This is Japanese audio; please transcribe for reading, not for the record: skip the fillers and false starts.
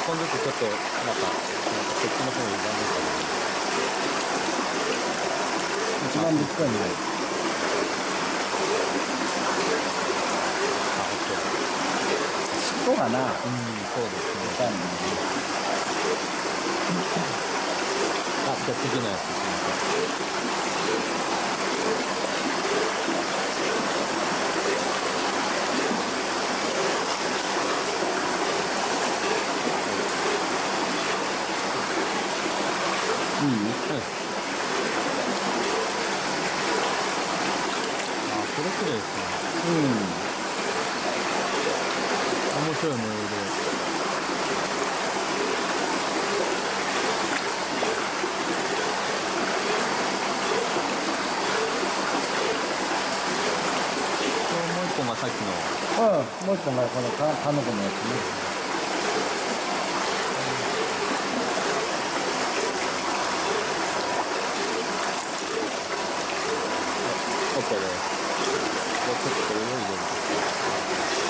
本ずつちょっとなんかこっちの方に歪んでたの一番でっかいね。尻尾がな、 そうですね。 でかいね。 あ、じゃあ次のやつ行きましょう。 いい？ うん。あ、これ綺麗ですね。面白い模様で。もう一個がさっきの。 もう一個がこのタヌコのやつね。 OK です。じゃあちょっとこれを入れる。